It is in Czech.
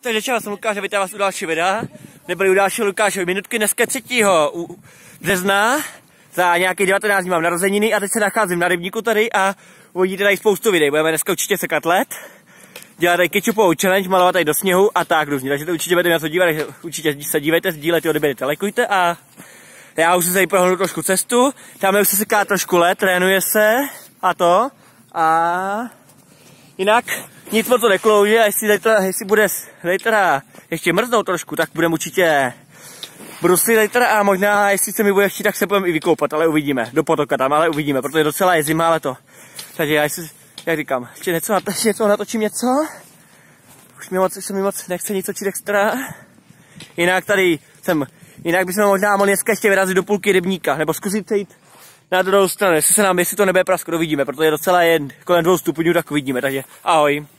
Takže čau, jsem Lukáš a vítám vás u dalšího videa. Nebyli u dalšího Lukášovi minutky, dneska 3. března. Za nějakých 19 dní mám narozeniny a teď se nacházím na rybníku tady a uvidíte tady spoustu videí. Budeme dneska určitě sekat led, dělat tady ketchupovou challenge, malovat tady do sněhu a tak různě. Takže to určitě budete na to dívat, takže určitě se dívejte, sdílejte, odeběrejte, lajkujte a já už jsem se prohnul trošku cestu. Tamhle už se seká trošku led, trénuje se a to a jinak nic moc to neklouže a jestli bude teda ještě mrznout trošku, tak budeme určitě bruslit a možná, jestli se mi bude chtít, tak se budeme i vykoupat, ale uvidíme, do potoka tam, ale uvidíme, protože docela je zima, ale to. Takže já si, jak říkám, ještě něco natočím něco, už mi moc nechce nic točit extra. Jinak bychom možná mohli dneska ještě vyrazit do půlky rybníka, nebo zkusit jít na druhou stranu, jestli to nebude prasknout, uvidíme, protože docela je kolem 2 stupňů, tak uvidíme, takže ahoj.